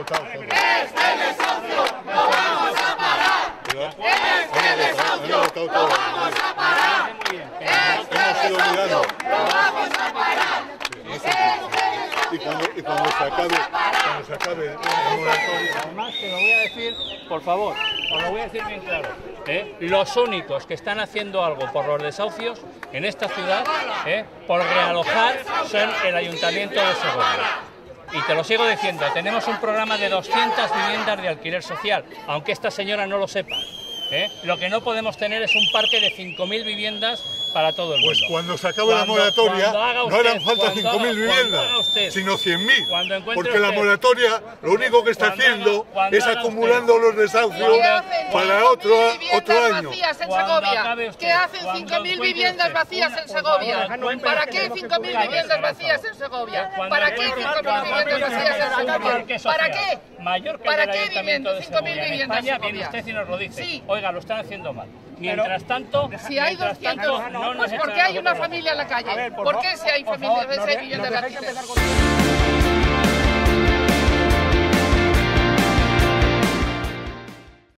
votado todo. ¡Este desahucio lo vamos a parar! ¡Este desahucio lo vamos a parar! ¡Este desahucio lo vamos a parar! Y cuando se acabe el moratorio... Además, te lo voy a decir, por favor, os lo voy a decir bien claro. Los únicos que están haciendo algo por los desahucios en esta ciudad, por realojar, son el Ayuntamiento de Segovia. Y te lo sigo diciendo, tenemos un programa de 200 viviendas de alquiler social, aunque esta señora no lo sepa. Lo que no podemos tener es un parque de 5.000 viviendas para todo el mundo. Pues cuando se acabe la moratoria, no harán falta 5.000 viviendas, sino 100.000. Porque la moratoria lo único que está haciendo es acumulando los desahucios para otro año. ¿Qué hacen 5.000 viviendas vacías en Segovia? ¿Para qué 5.000 viviendas vacías en Segovia? ¿Para qué 5.000 viviendas vacías en Segovia? ¿Para qué? ¿Para qué 5.000 viviendas en Segovia? Usted sí nos lo dice. Sí. Oiga, lo están haciendo mal. Mientras tanto, si hay 200, pues ¿por qué hay una familia en la calle? ¿Por qué si hay familias de viviendas en la calle?